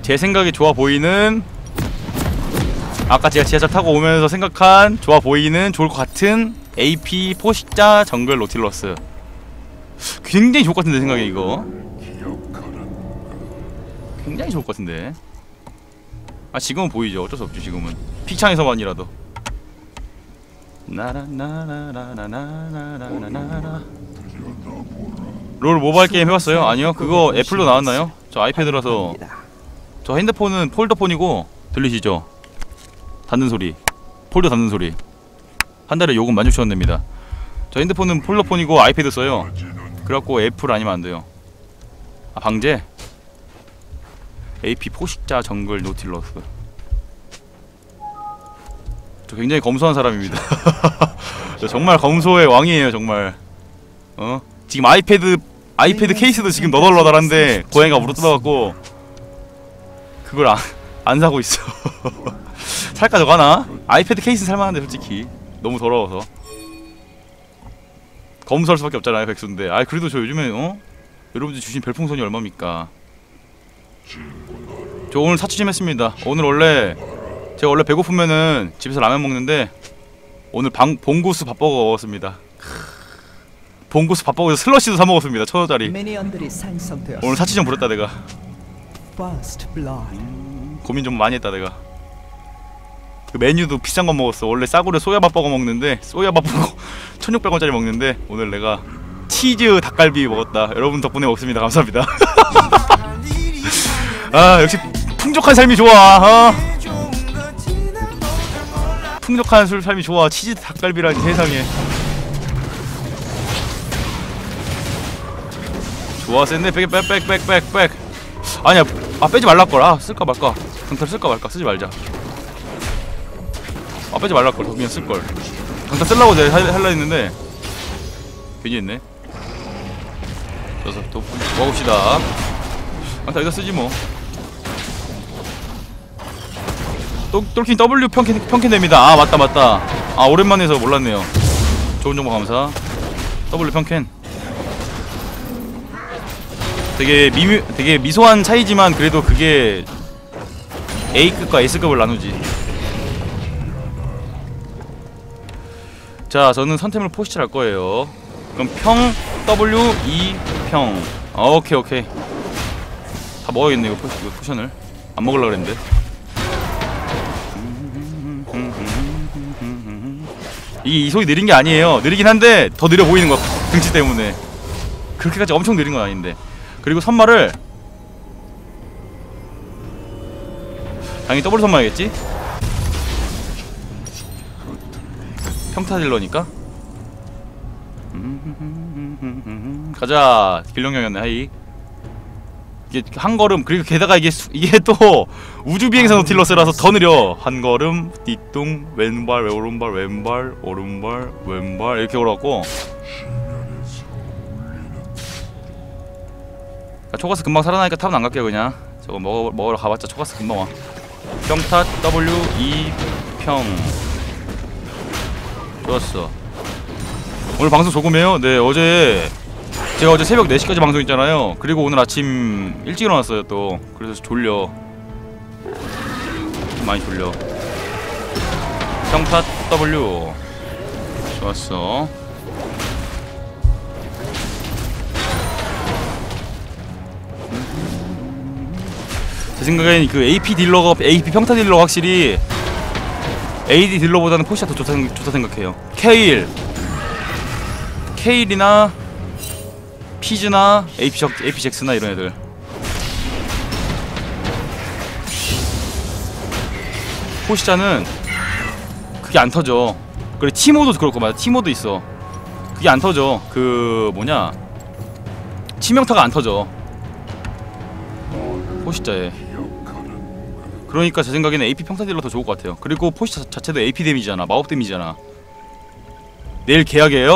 제 생각에 좋아 보이는, 아까 제가 지하철 타고 오면서 생각한 좋아 보이는 좋을 것 같은 AP 포식자 정글 노틸러스. 굉장히 좋을 것 같은데 생각에 이거 굉장히 좋을 것 같은데. 아 지금은 보이죠. 어쩔 수 없죠. 지금은 픽창에서만이라도. 나라나라라라라라라라라. 롤 모바일 게임 해봤어요? 아니요. 그거 애플로 나왔나요? 저 아이패드라서. 저 핸드폰은 폴더폰이고. 들리시죠? 닫는 소리. 폴더 닫는 소리. 한 달에 요금 16,000원 냅니다. 저 핸드폰은 폴더폰이고 아이패드 써요. 그래갖고 애플 아니면 안 돼요. 아 방제? AP 포식자 정글 노틸러스. 저 굉장히 검소한 사람입니다. 저 정말 검소의 왕이에요 정말. 지금 아이패드 케이스도 지금 너덜너덜한데 고양이가 물어뜯어갖고 그걸 안 사고 있어. 살까 저거 하나? 아이패드 케이스 살만한데 솔직히 너무 더러워서 검소할 수밖에 없잖아요 백수인데. 아 그래도 저 요즘에 여러분들 주신 별풍선이 얼마입니까? 저 오늘 사치 좀 했습니다. 오늘 제가 원래 배고프면은 집에서 라면 먹는데 오늘 봉구스 밥버거 먹었습니다. 봉구스 밥버거에서 슬러시도 사 먹었습니다. 1,000원짜리. 오늘 사치 좀 부렸다 내가. 고민 좀 많이 했다 내가. 그 메뉴도 비싼 거 먹었어. 원래 싸구려 소야밥버거 먹는데 소야밥버거 1,600원짜리 먹는데 오늘 내가 치즈 닭갈비 먹었다. 여러분 덕분에 먹습니다. 감사합니다. 아 역시 풍족한 삶이 좋아. 풍족한 삶이 좋아. 치즈 닭갈비라니 세상에. 좋아 센데. 백. 아니야 빼지 말랄걸. 아 쓸까 말까. 강탈 쓸까 말까. 쓰지 말자. 아 빼지 말랄걸. 그냥 쓸걸. 강탈 쓰려고 내가 할라 했는데 괜히 했네. 그래서 또 먹읍시다. 강탈 여기다 쓰지 뭐. 똘킨 W 평캔 됩니다. 아 맞다. 아 오랜만에 해서 몰랐네요. 좋은 정보 감사. W 평캔. 되게 미소한 차이지만 그래도 그게 A급과 S급을 나누지. 자 저는 선템을 포시를 할 거예요. 그럼 평 W E 평. 오케이. 다 먹어야겠네 이거 포션을. 안 먹으려고 그랬는데. 이 소리 느린 게 아니에요. 느리긴 한데 더 느려 보이는 거 등치 때문에. 그렇게까지 엄청 느린 건 아닌데. 그리고 선말을 당연히 더블 선말이겠지? 평타 딜러니까. 가자. 길령형이었네. 하이. 이게 한 걸음. 그리고 게다가 이게 또 우주비행선 노틸러스라서 더 느려. 한 걸음 띠뚱 왼발 오른발 왼발 이렇게 걸어갖고. 초가스 금방 살아나니까 탑은 안 갈게요 그냥. 저거 먹으러 가봤자 초가스 금방 와. 평타 W E 평. 좋았어. 오늘 방송 조금해요. 네 제가 어제 새벽 4시까지 방송했잖아요. 그리고 오늘 아침 일찍 일어났어요 또. 그래서 졸려. 많이 졸려. 평타 W. 좋았어. 제 생각엔 그 AP 평타 딜러가 확실히 AD 딜러보다는 포시가 더 좋다 생각해요. 케일이나 피즈나 AP 잭스나 이런 애들. 포시자는 그게 안 터져. 그래 티모도 그렇고 맞아. 티모도 있어. 그게 안 터져. 그 뭐냐 치명타가 안 터져 포시자에. 그러니까 제 생각에는 AP 평타 딜러 더 좋을 것 같아요. 그리고 포시자 자체도 AP 데미지잖아. 마법 데미지잖아. 내일 계약이에요?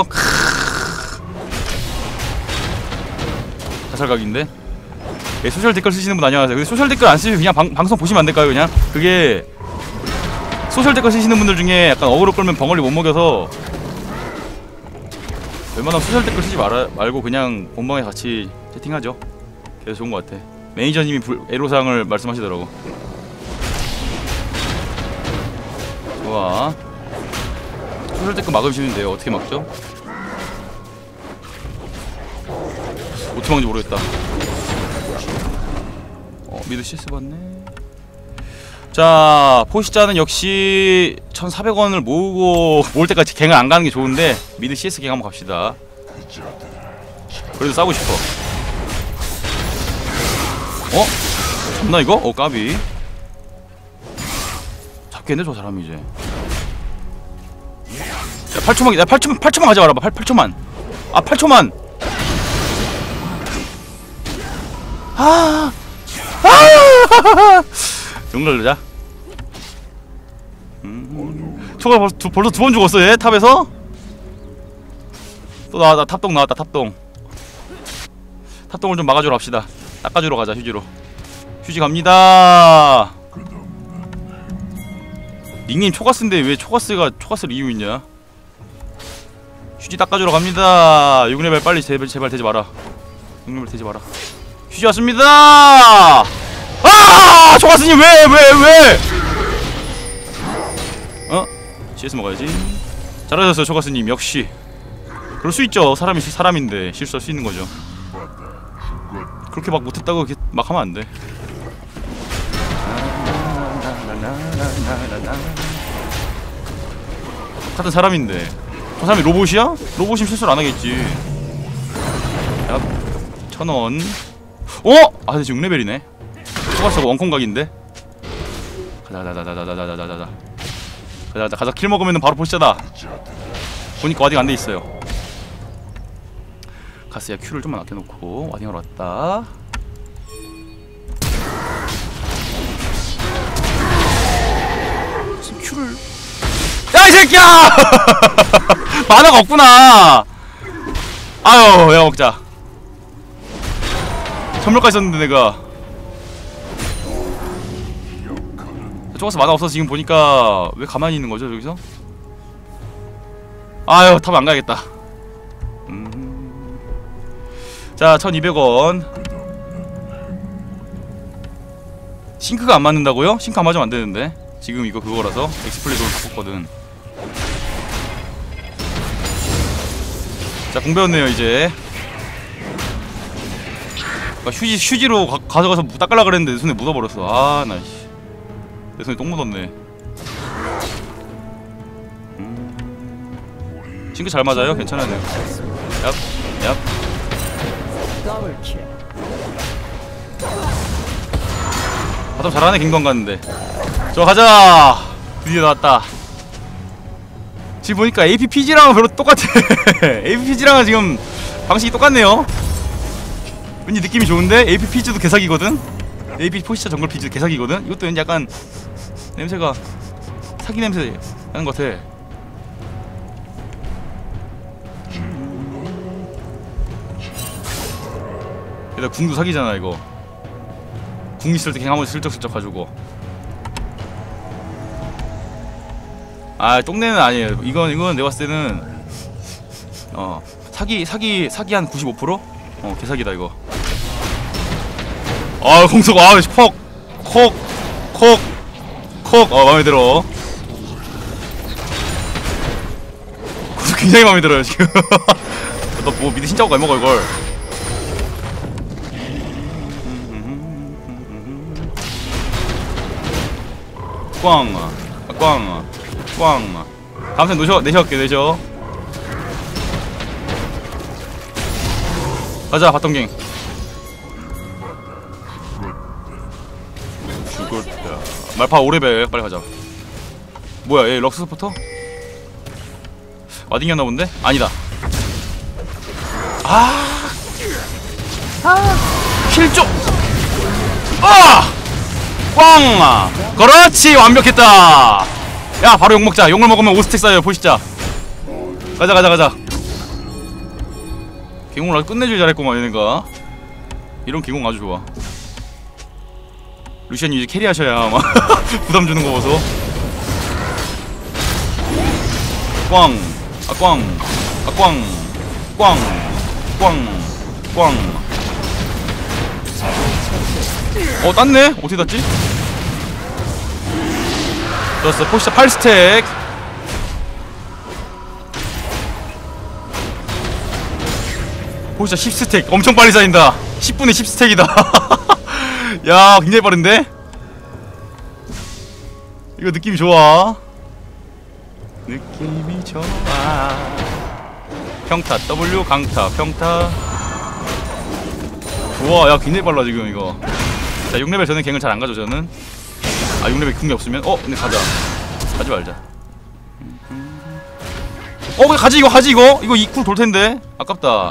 자살각인데? 네, 소셜 댓글 쓰시는 분 안녕하세요. 근데 소셜 댓글 안 쓰시면 그냥 방송 보시면 안 될까요 그냥? 그게 소셜 댓글 쓰시는 분들 중에 약간 어그로 끌면 벙어리 못 먹여서 웬만하면 소셜 댓글 쓰지 말고 그냥 본방에 같이 채팅하죠. 그래서 좋은 것 같아. 매니저님이 애로사항을 말씀하시더라고. 좋아. 수술 때거 막으면 쉬운데요. 어떻게 막죠? 어떻게 막는지 모르겠다. 미드 CS 받네. 자, 포시자는 역시 1,400원을 모으고 모을 때까지 갱을 안 가는 게 좋은데 미드 CS 갱 한번 갑시다. 그래도 싸우고 싶어. 잡나 이거? 까비. 잡겠네 저 사람이 이제. 야 8초만, 야 8초만 가자 말아봐. 8초만. 아 8초만. 용날르자. 초가 벌써 2번 죽었어 얘 탑에서. 또 나왔다. 탑동 나왔다. 탑동을 좀 막아주러 갑시다. 닦아주러 가자. 휴지로. 휴지 갑니다. 닉네임 초가스인데 왜 초가스를 이유 있냐? 휴지 닦아주러 갑니다. 6레벨 빨리 제발 되지 마라. 6레벨 되지 마라. 휴지 왔습니다. 초가스님 왜? CS 먹어야지. 잘하셨어요 초가스님. 역시 그럴 수 있죠. 사람인데 실수할 수 있는 거죠. 그렇게 막 못했다고 이렇게 막 하면 안 돼. 같은 사람인데 저 사람이 로봇이야? 로봇이면 실수를 안 하겠지. 야, 1,000원. 근데 지금 6레벨이네. 초가스가 원콤각인데. 가자. 킬 먹으면 바로 포시자다. 보니까 와딩 안 돼 있어요. 가스야 큐를 좀만 아껴놓고 와딩하러 왔다. 지금 큐를. 야 이 새끼야! 만화가 없구나. 아유 내가 먹자. 전멸까지 썼는데 내가. 쪼가스 만화 없어서 지금 보니까 왜 가만히 있는 거죠 저기서? 아유 탑 안 가야겠다. 자 1,200원. 싱크가 안 맞는다고요? 싱크 안 맞으면 안 되는데. 지금 이거 그거라서 엑스플레이 돈을 바꿨거든. 자 공 배웠네요 이제. 휴지로 가져가서 닦으려 그랬는데 내 손에 묻어버렸어. 나 씨. 내 손에 똥 묻었네. 싱크 잘 맞아요? 괜찮아요. 얍. 바텀 잘하네. 갱돈 갔는데. 저 가자. 드디어 나왔다. 지금 보니까 APPG랑은 별로 똑같아. APPG랑은 지금 방식이 똑같네요. 왠지 느낌이 좋은데? APPG도 개사기거든? AP 포시자 정글 피지도 개사기거든? 이것도 왠지 약간 냄새가 사기 냄새 나는 것 같아. 게다가 궁도 사기잖아 이거. 궁 있을 때 그냥 한번 슬쩍슬쩍 가지고. 똥내는 아니에요. 이건 내가 봤을 때는 사기 한 95%? 개사기다 이거. 공속 콕 마음에 들어. 공속 굉장히 마음에 들어요 지금. 너 뭐 미드 신짜고 안 먹어 이걸. 꽝. 다음 턴 내셔. 가자 바텀갱. 죽었다. 말파 5레벨 빨리 가자. 뭐야 얘 럭스 스포터? 와딩이었나 본데? 아니다. 킬조. 꽝. 그렇지 완벽했다. 야 바로 욕 먹자. 욕을 먹으면 5스택 쌓여요 보시자. 가자. 기공을 아주 끝내줄 잘했구만 얘네가. 이런 기공 아주 좋아. 루시안이 이제 캐리하셔야 아마 부담 주는 거 보소. 꽝. 땄네? 어떻게 땄지? 좋았어. 포시자 8스택. 포시자 10스택. 엄청 빨리 쌓인다. 10분에 10스택이다. 야, 굉장히 빠른데? 이거 느낌이 좋아. 느낌이 좋아. 평타 W 강타 평타. 좋아. 야, 굉장히 빨라 지금 이거. 자, 6레벨 저는 갱을 잘 안 가죠 저는. 아, 6레벨 궁이 없으면 근데 가자. 가지 말자. 그냥 가지 이거 이거 이 쿨 돌텐데 아깝다.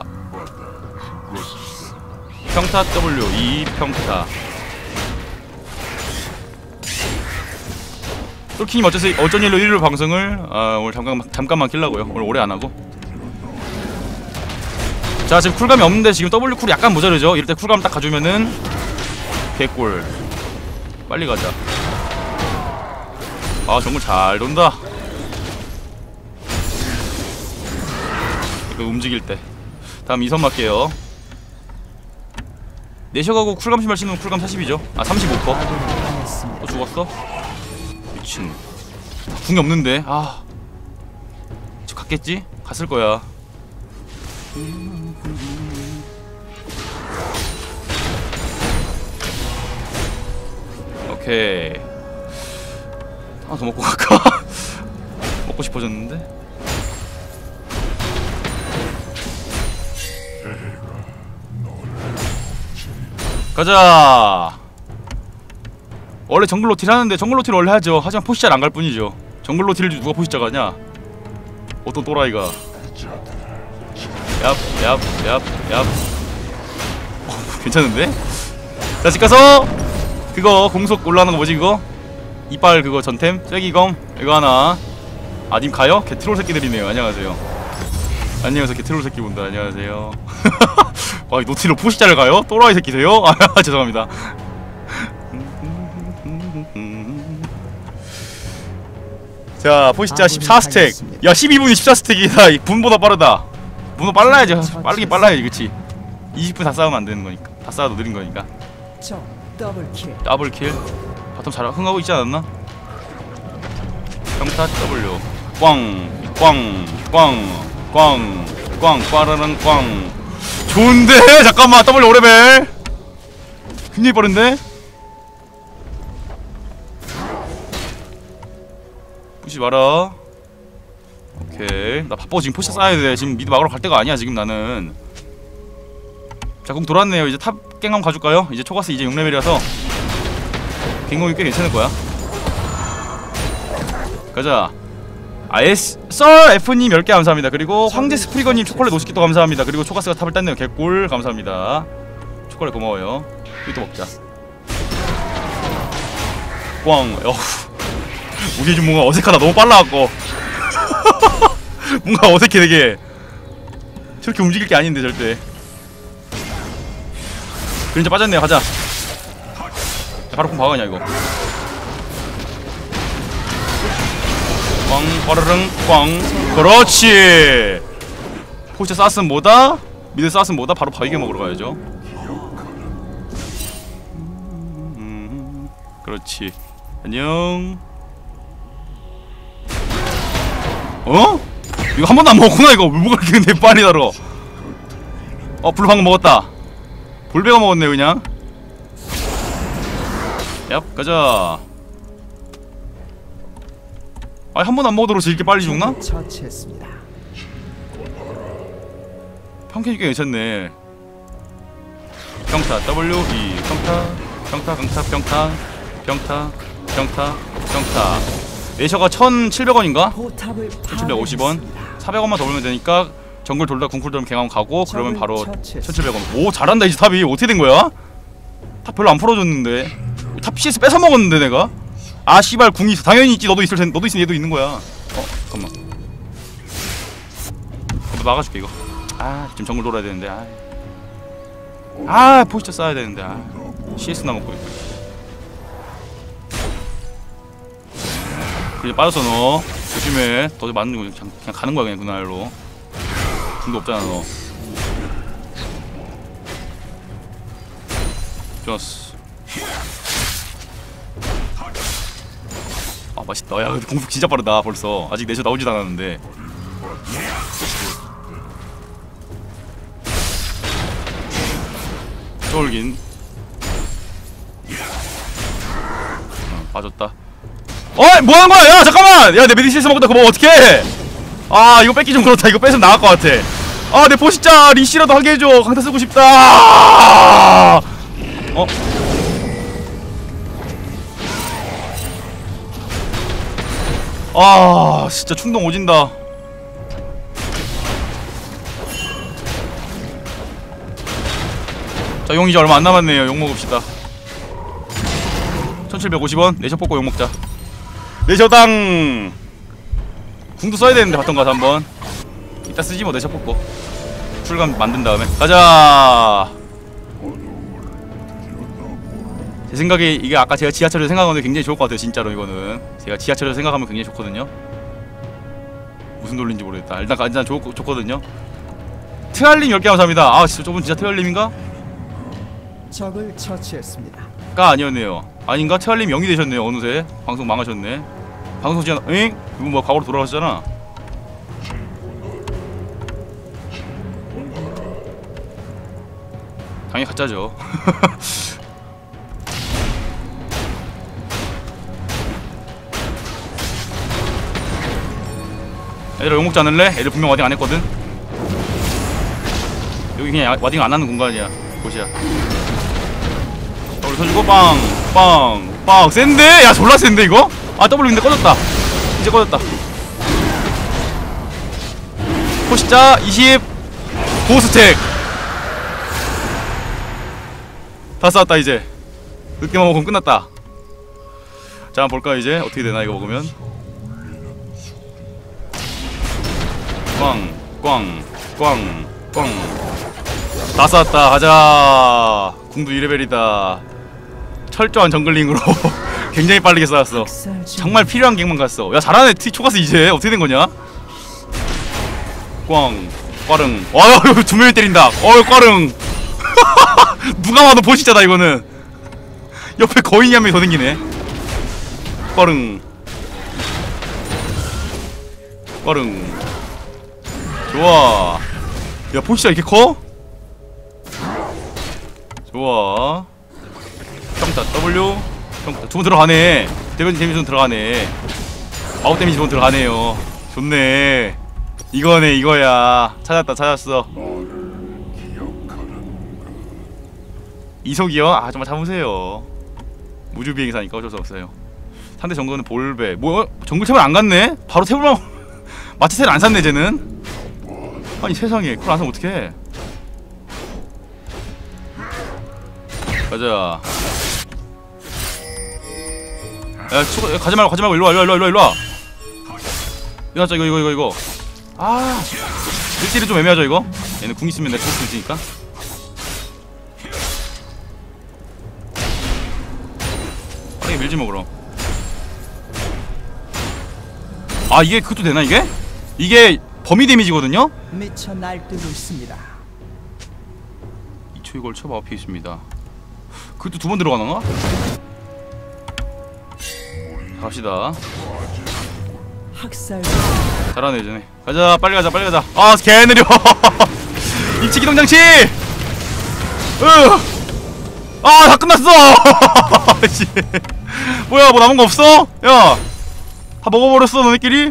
평타 W 2 평타. 똘킹님 어쩐 일로 일요일 방송을 오늘 잠깐만 킬라고요. 오늘 오래 안 하고. 자, 지금 쿨감이 없는데 지금 W 쿨이 약간 모자르죠. 이럴 때 쿨감 딱 가주면은 개꿀. 빨리 가자. 아, 정글 잘 돈다. 이거 움직일 때. 다음 이선 맞게요. 내셔가고 쿨감 신발 신으면 쿨감 40이죠. 아, 35%. 또 죽었어? 미친. 궁이 없는데. 아, 저 갔겠지? 갔을 거야. 오케이. 하나 더 먹고 갈까? 먹고 싶어졌는데. 가자. 원래 정글 로틸 하는데 정글 로틸 원래 하죠. 하지만 포시자를 안 갈 뿐이죠. 정글 로틸을 누가 포시자 가냐? 어떤 또라이가. 얍. 괜찮은데? 자, 집 가서 그거 공속 올라가는 거 뭐지 그거? 이빨 그거 전템? 쐐기검? 이거 하나. 아, 님 가요? 개 트롤 새끼들이네요. 안녕하세요. 안녕하세요. 개 트롤 새끼 본다. 안녕하세요. 아, 노틸로 포시자를 가요? 또라이 새끼세요? 아, 죄송합니다. 자, 포시자 14스택. 야, 12분이 14스택이다. 분보다 빠르다. 분보다 빨라야지. 빠르긴 빨라야지. 그치? 20분 다 싸우면 안 되는 거니까. 다 싸워도 느린 거니까. 더블킬. 바텀 잘 흥하고 있지 않았나? 평타 W. 꽝. 빠르릉 꽝. 좋은데? 잠깐만. W 5레벨. 굉장히 빠른데? 부시지 마라. 오케이. 나 바빠. 지금 포시자 쌓아야 돼. 지금 미드 막으러 갈 때가 아니야 지금 나는. 자, 공 돌았네요. 이제 탑 갱 한번 가줄까요? 이제 초가스 이제 6레벨이라서 갱공이 꽤 괜찮을 거야. 가자. 썰 F님 10개 감사합니다. 그리고 황제 스프리거님 초콜릿 50개 또 감사합니다. 그리고 초가스가 탑을 땄네요. 개꿀 감사합니다. 초콜릿 고마워요. 이거 또 먹자. 꽝. 우리 좀 뭔가 어색하다. 너무 빨라갖고. 뭔가 어색해 되게. 저렇게 움직일 게 아닌데 절대. 그림자 빠졌네요. 가자. 바로 kum 박아냐 이거. 꽝 빠르릉 꽝. 그렇지. 포시자 쌌으면 뭐다? 미드 쌌으면 뭐다? 바로 바위게 먹으러 가야죠. 그렇지. 안녕. 이거 한 번도 안 먹었구나. 이거 왜 뭐가 이렇게 근데 빨리 달어. 블루 방금 먹었다. 볼베가 먹었네 그냥. 얍 가자. 한 번 안 먹어도 이렇게 빨리 죽나? 평캔이 꽤 괜찮네. 평타 W E 평타 내셔가 1,700원인가? 1,750원 400원만 더 벌면 되니까 정글 돌다 궁쿨 돌면 갱하면 가고 그러면 바로 1,700원. 오, 잘한다 이제 탑이. 어떻게 된 거야? 탑 별로 안 풀어줬는데. 탑 CS 뺏어 먹었는데 내가. 아, 씨발 궁이 있어. 당연히 있지. 너도 있을 텐데. 너도 있으면 얘도 있는 거야. 잠깐만. 막아줄게 이거. 지금 정글 돌아야 되는데. 포시자 쌓아야 되는데. CS 남았고 있고. 그래 빠졌어 너. 조심해. 더 맞는 거 그냥 가는 거야 그냥 그날로. 궁도 없잖아 너. 좋았어. 아 맛있다. 야 근데 공속 진짜 빠르다 벌써. 아직 내셔 나오지도 않았는데. 쫄긴. 빠졌다. 어이 뭐하는 거야? 야 잠깐만. 야 내 메디시스 먹었다. 그거 뭐 어떡해? 아 이거 뺏기 좀 그렇다. 이거 뺏으면 나갈 것 같아. 아 내 포식자 리시라도 하게 해줘. 강타 쓰고 싶다. 어? 아 진짜 충동 오진다. 자 용 이제 얼마 안 남았네요. 용 먹읍시다. 1750원 내셔 뽑고 용 먹자. 내셔당 궁도 써야 되는데 바텀 가서 한번 이따 쓰지 뭐. 내셔 뽑고 출감 만든 다음에 가자. 제 생각에 이게 아까 제가 지하철을 생각하는데 굉장히 좋을 것 같아요. 진짜로 이거는 제가 지하철을 생각하면 굉장히 좋거든요. 무슨 논리인지 모르겠다. 일단 좋거든요. 트알림 10개 감사합니다. 아 진짜 저분 진짜 트알림인가? 적을 처치했습니다. 가 아니었네요. 아닌가? 트알림 0이 되셨네요. 어느새 방송 망하셨네. 방송 시간 엥? 이거 뭐 과거로 돌아가셨잖아. 당연히 가짜죠. 얘들아 욕먹지 않을래? 애들 분명 와딩 안했거든? 여기 그냥 와딩 안하는 공간이야. 곳이야. 우리 서주고 빵! 빵! 빵! 센데? 야 졸라 센데 이거? 아 W 근데 꺼졌다. 이제 꺼졌다. 포식자 20 고스택 다 쌓았다. 이제 늦게만 먹으면 끝났다. 자 한번 볼까 이제 어떻게 되나 이거 먹으면. 꽝! 꽝! 꽝! 꽝! 다 쌓았다. 가자. 궁도 2레벨이다. 철저한 정글링으로 굉장히 빠르게 쌓았어. 정말 필요한 갱만 갔어. 야 잘하네. 초가스 이제 어떻게 된거냐? 꽝! 꽈릉! 와 두 명이 때린다. 꽈릉! 누가 봐도 보시자다 이거는. 옆에 거인이 한 명이 더 생기네. 꽈릉! 꽈릉! 좋아. 야 포시자 이렇게 커? 좋아. 평타 W 평타 두 번 들어가네. 데미지 좀 들어가네. 아웃 데미지 두 번 들어가네요. 좋네. 이거네 이거야. 찾았어. 이속이요? 아 정말 참으세요. 우주비행사니까 어쩔 수 없어요. 상대 정글은 볼베. 뭐 정글 템을 안 갔네? 바로 템을 마치 템을 안 샀네 쟤는. 아니 세상에 그걸 안 사면 어떡해. 가자. 야 가지말고 일로와. 이거 이거 아 1딜이 좀 애매하죠 이거? 얘는 궁 있으면 내가 죽을 수 있으니까. 빠르게 밀지 뭐 그럼. 아 이게 그것도 되나 이게? 이게 범위 데미지거든요? 미쳐 날뛰고 있습니다. 2초에 걸쳐 앞에 있습니다. 그것도 두 번 들어가나? 갑시다. 학살. 잘하네 예전에. 가자 빨리 가자. 아 개느려. 입체 기동 장치. 아 다 끝났어. 뭐야 뭐 남은 거 없어? 야 다 먹어버렸어 너네끼리?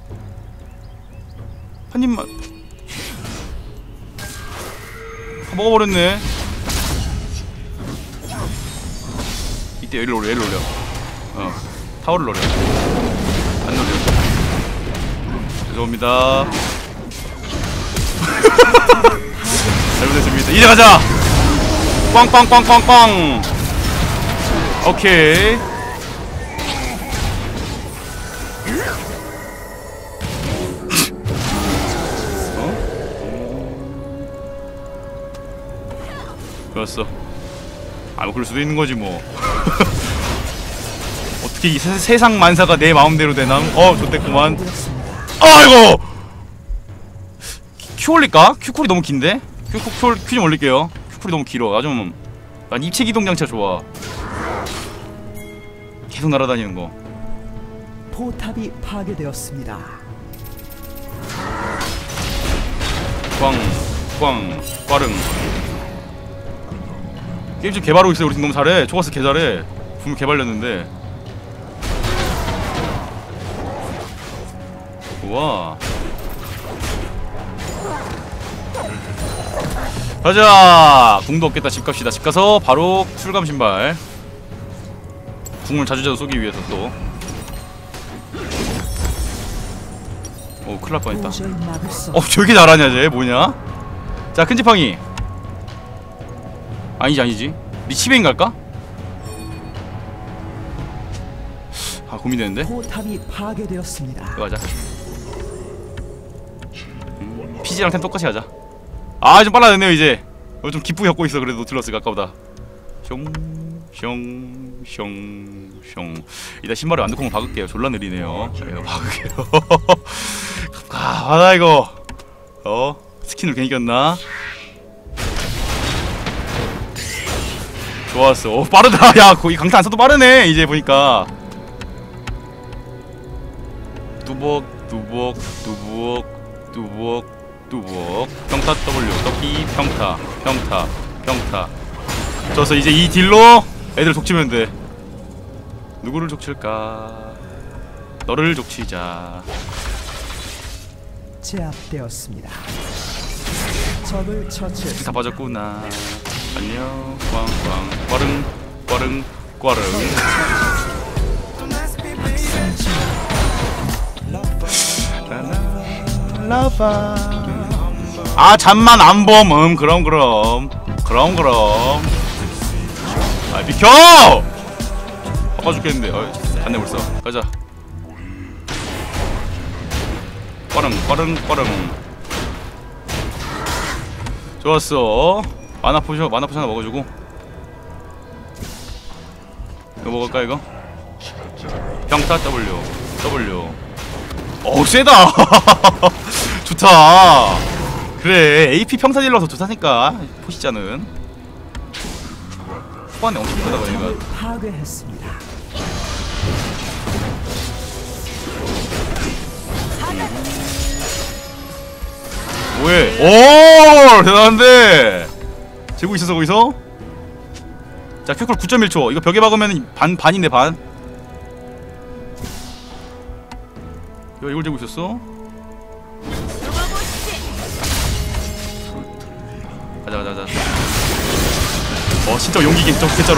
한 입만. 다 먹어버렸네. 이때 얘를 올려. 타워를 노려. 안 노려. 죄송합니다. 잘못했습니다. 이제 가자. 꽝. 오케이. 좋았어. 아 뭐 그럴 수도 있는 거지 뭐. 어떻게 이 세상 만사가 내 마음대로 되나? 좋댔구만. 아이고! 큐 올릴까? 큐쿨이 너무 긴데? 큐 좀 올릴게요. 큐쿨이 너무 길어. 난 입체 기동 장치가 좋아. 계속 날아다니는 거. 포탑이 파괴되었습니다. 꽝 빠릉. 게임 지금 개발하고 있어요. 우리 팀 너무 잘해. 초가스 개 잘해. 분명 개발렸는데. 우와. 가자. 궁도 없겠다. 집 갑시다. 집 가서 바로 출감 신발. 궁을 자주자주 쏘기 위해서 또. 오, 큰일 날 뻔했다. 도저히 막을 수 저렇게 잘하냐 쟤 뭐냐? 자, 큰지팡이. 아니지 리치베인 갈까? 아, 고민되는데? 포탑이 파괴되었습니다. 이거 하자. 피지랑 템 똑같이 하자. 아, 좀 빨라졌네요 이제. 좀 기쁘게 갖고 있어. 그래도 노틸러스가 아까보다. 숑. 이따 신발에 완두콩을 박을게요. 졸라 느리네요. 이거 박을게요. 아, 받아 이거. 스킨을 괜히 꼈나? 좋았어. 빠르다. 야, 거기 강타 안 써도 빠르네. 이제 보니까. 뚜벅. 평타 W. 떡기 평타. 좋았어. 이제 이 딜로 애들 족치면 돼. 누구를 족칠까? 너를 족치자. 제압되었습니다. 적을 처치했습니다. 다 빠졌구나. 안녕. 꽝. 꽈릉. 아, 잠만 안 범. 그럼. 아, 비켜! 바빠 죽겠는데. 갔네 벌써. 가자. 꽈릉. 좋았어. 마나 포션 하나 먹어주고. 이거 먹을까 이거? 평타 W. 어우, 세다. 좋다. 그래, AP 평타 딜러서 좋다니까. 포시자는 후반에 엄청 크다 보니까. 파괴했습니다. 뭐해? 오, 대단한데. 재고 있었어 거기서? 자, 큐콜 9.1초. 이거 벽에 박으면 반인데 반. 이걸 재고 있었어? 가자. 진짜 용기 개쩔어.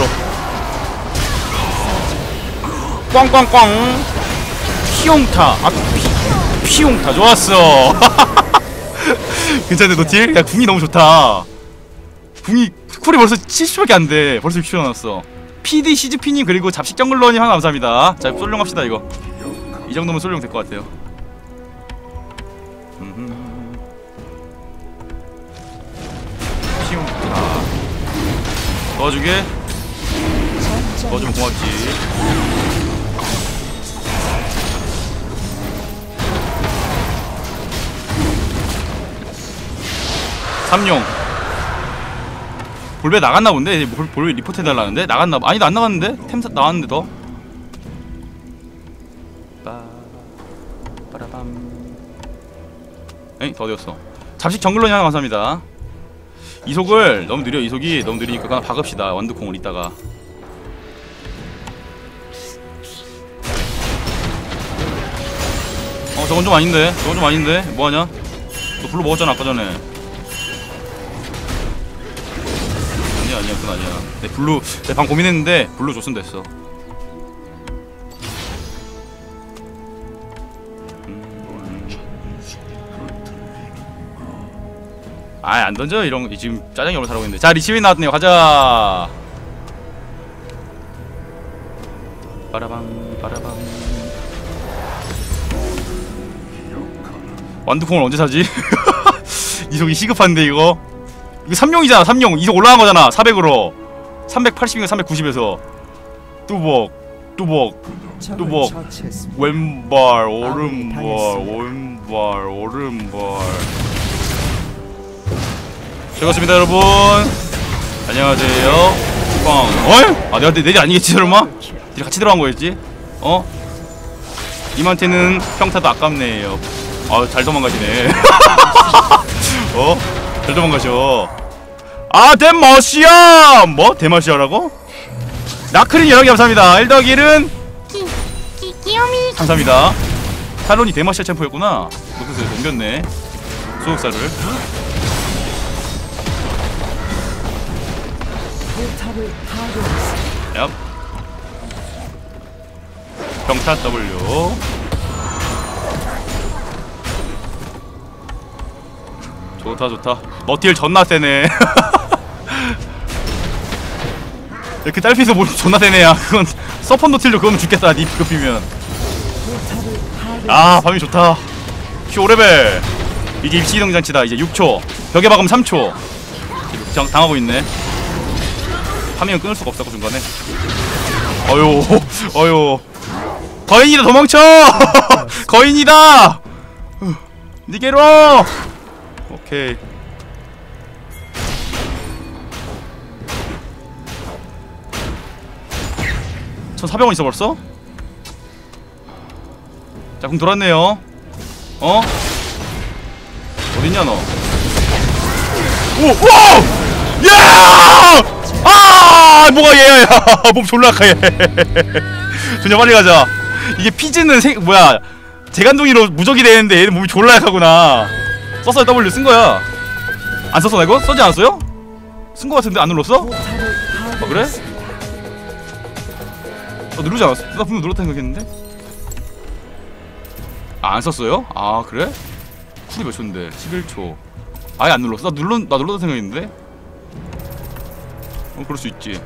꽝. 피용타. 피용타 좋았어. 괜찮네 노틸? 야, 궁이 너무 좋다. 궁이 쿨이 벌써 70밖에 안 돼. 벌써 60초 남았어. PD CGP님 그리고 잡식 정글러님 하나 감사합니다. 자, 솔룡 합시다 이거. 이 정도면 솔룡 될 것 같아요. 피용타. 도와주게. 도와주면 고맙지. 삼룡. 볼배 나갔나 본데? 볼배 리포트 해달라는데? 나갔나 봐. 아니다, 안 나갔는데? 템 나왔는데 더? 빠라밤. 에이, 더 어디였어? 잡식 정글러니 하나 감사합니다. 이속을 너무 느려. 이속이 너무 느리니까 그냥 박읍시다. 완두콩을 이따가. 저건 좀 아닌데? 뭐하냐? 너 블루 먹었잖아 아까 전에. 아니야 그건 아니야. 내 블루, 내 방 고민했는데 블루 줬으면 됐어. 안 던져. 이런 지금 짜장이 오래 살고 있는데. 자, 리치빈 나왔네요. 가자. 빠라방. 완두콩을 언제 사지? 이속이 시급한데 이거 3용이잖아. 3용 이속 올라간 거잖아. 400으로 380인가 390에서 뚜벅 왼발 오른발 즐겁습니다 여러분. 안녕하세요. 꽝. 내가 내리 아니겠지 설마? 같이 들어간 거였지? 님한테는 평타도 아깝네요. 잘 도망가시네. 잘 도망가셔. 데마시아! 뭐? 데마시아라고? 나크린 여러개 감사합니다. 1더1은 귀요미. 감사합니다. 탈론이 데마시아 챔프였구나. 그래서 넘겼네. 소속사를. 포탑을 파괴했습니다. 얍. 평타 W. 좋다. 너딜 존나 세네. 이렇게 딸피서 뭘 존나 세네야. 그건 서펀 노틸도 그거면 죽겠다. 니 급이면. 포탑을 파괴했습니다. 밤이 좋다. 큐 5레벨. 이제 입시이동 장치다. 이제 6초. 벽에 박으면 3초. 당하고 있네. 파밍은 끊을 수가 없었고 중간에. 어휴. 거인이다. 도망쳐. 거인이다. 니게로. 오케이. 1,400원 있어 벌써? 자, 그럼 돌았네요. 어딨냐 너? 야! 뭐가 얘야? 몸 졸라 약해. 그냥 빨리 가자. 이게 피즈는 재간동이로 무적이 되는데 얘는 몸이 졸라 약하구나. 썼어요. W 쓴 거야. 안 썼어 나 이거? 써지 않았어요? 쓴 거 같은데 안 눌렀어? 포탑을 그래? 파괴했습니다. 누르지 않았어? 나 분명 눌렀다 생각했는데? 안 썼어요? 그래? 쿨이 몇 초인데? 11초. 아예 안 눌렀어? 나 눌렀다 생각했는데? 그럴 수 있지.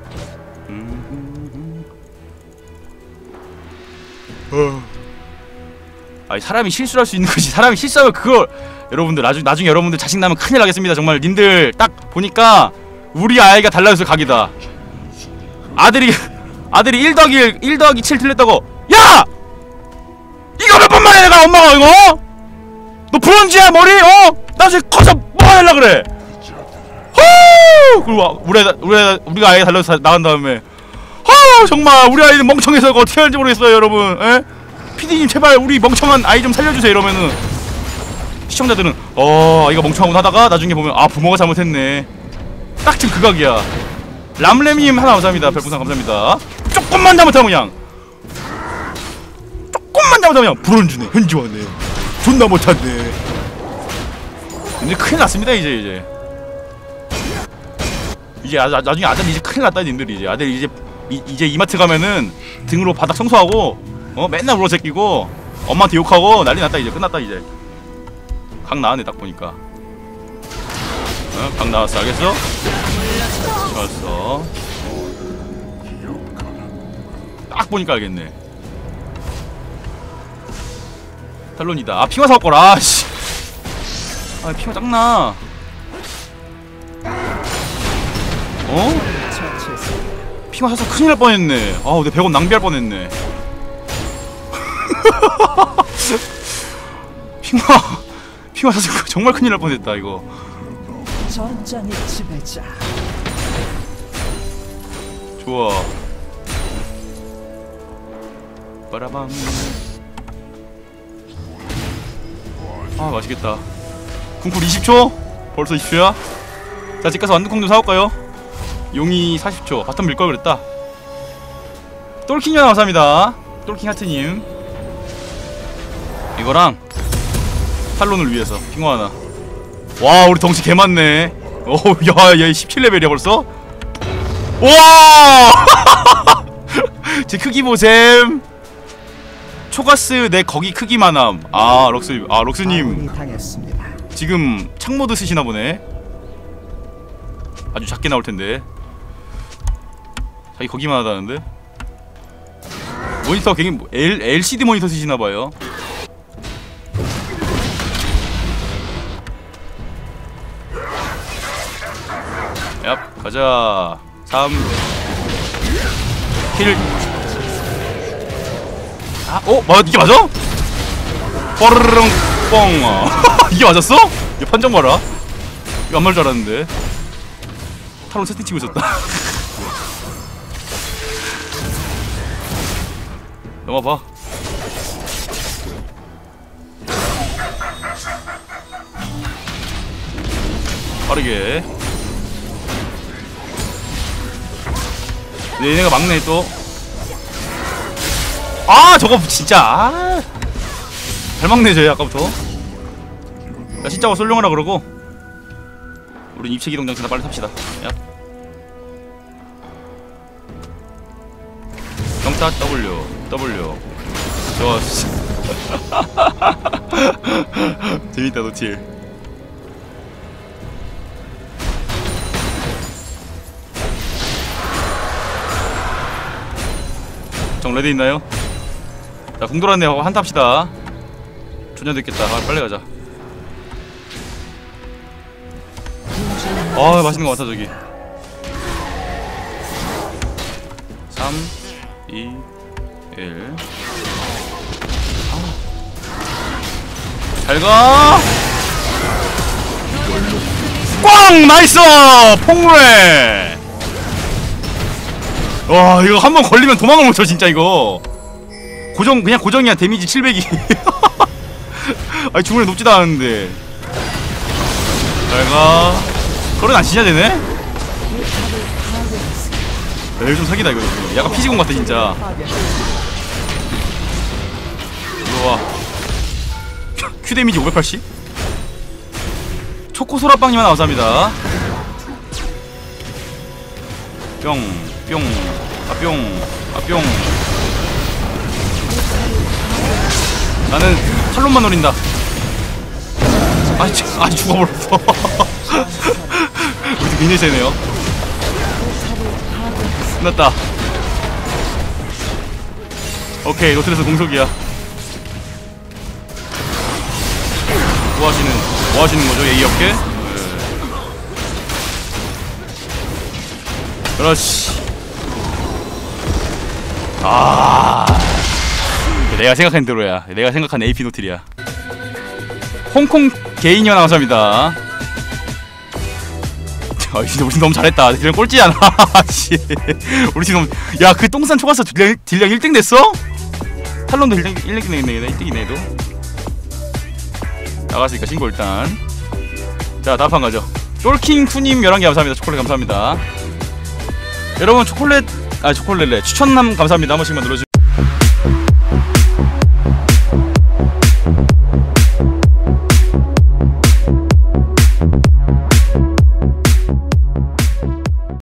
사람이 실수를 할 수 있는 거지. 사람이 실수하면 그걸 여러분들 나중에 여러분들 자신나면 큰일 나겠습니다. 정말 님들 딱 보니까 우리 아이가 달라져서 각이다. 아들이 1 더하기 7 틀렸다고. 야! 이거 몇 번만 해 내가 엄마가 이거? 너 브론즈야 머리? 나 지금 커서 뭐 하려고 그래? 그리고 우리가 아이가 달라져서 나간 다음에 정말 우리 아이는 멍청해서 이거 어떻게 하는지 모르겠어요 여러분. PD님 제발 우리 멍청한 아이 좀 살려주세요 이러면은 시청자들은 아이가 멍청하구나 하다가 나중에 보면 부모가 잘못했네. 딱 지금 그 각이야. 람렘님 하나 감사합니다. 별풍선 감사합니다. 조금만 잘못하면 브론즈네 현지화네 존나 못하네. 근데 큰일 났습니다. 이제 나중에 아들 이제 큰일 났다. 님들이 이제 아들 이제 이마트 가면은 등으로 바닥 청소하고 맨날 울어 새끼고 엄마한테 욕하고 난리 났다. 이제 끝났다. 이제 각 나왔네 딱 보니까. 각 나왔어. 알겠어? 좋았어. 딱 보니까 알겠네. 탈론이다. 핑화 사올거라. 씨. 핑화 짱나. 처치했습니다. 핑화 사서 큰일 날 뻔했네. 내 100원 낭비할 뻔했네. 핑화 사서 정말 큰일 날 뻔했다 이거. 전장의 지배자. 좋아. 빠라밤. 맛있겠다. 궁쿨 20초? 벌써 20초야? 자, 집 가서 완두콩 좀 사올까요? 용이 40초. 바텀 밀걸 그랬다. 똘킹이 하나 감사합니다. 똘킹 하트님. 이거랑 탈론을 위해서 핑거 하나. 와, 우리 덩치 개 많네. 야 17레벨이야 벌써? 와! 제 크기 보셈. 초가스 내 거기 크기만함. 럭스님 아군이 당했습니다. 지금 창모드 쓰시나 보네. 아주 작게 나올 텐데. 자기 거기만 하다는데. 모니터 굉장히 LCD 모니터 쓰시나 봐요. 얍, 가자. 3 힐. 이게 맞아? 뻐르릉 뻥. 이게 맞았어? 이거 판정 봐라. 이거 안 맞을 줄 알았는데. 탈론 세팅 치고 있었다. 넘어봐. 빠르게. 네, 얘네가 막네 또. 아 저거 진짜 잘 막네 쟤 아까부터. 야 진짜가 솔룡하라 그러고 우린 입체기동 장치나 빨리 탑시다. 야. 경타 W 좋았어. 재밌다 노틸. 정 레디 있나요? 자, 궁 돌았네 하고 한타 합시다. 존나 됐겠다. 아, 빨리 가자. 아, 맛있는 거 같아, 저기. 3, 2, 1. 잘 가! 꽝! 나이스! 폭로해! 와, 이거 한번 걸리면 도망을 못 쳐, 진짜, 이거. 그냥 고정이야. 데미지 700이. 아니 중간에 높지도 않았는데. 잘가. 그런 안 진짜 되네? 야, 좀 사기다 이거. 약간 피지공 같아 진짜. 이거 와. Q 데미지 580? 초코소라빵님만 감사합니다. 뿅 나는 탈론만 노린다. 아니 죽어버렸어. 우리 굉장히 세네요. 끝났다. 오케이 노틀에서 공속이야. 뭐 하시는 거죠? 예의 없게? 네. 그렇지. 내가 생각한 대로야. 내가 생각한 AP 노틸이야. 홍콩 개인이와 감사합니다. 진짜 우리 팀 너무 잘했다. 딜량 꼴찌잖아. 우리 팀 너무. 야, 그 똥싼 초가스 딜량 1등 됐어? 탈론도 딜량 1등이네 얘도. 나갔으니까 신고 일단. 자, 다음 판 가죠. 쫄킹2님 11개 감사합니다. 초콜릿 감사합니다. 여러분 초콜릿 추천남 감사합니다. 한 번씩만 눌러주세요.